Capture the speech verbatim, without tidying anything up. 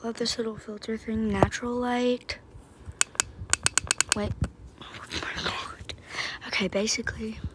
love this little filter thing, natural light. Wait. Oh my god. Okay, basically,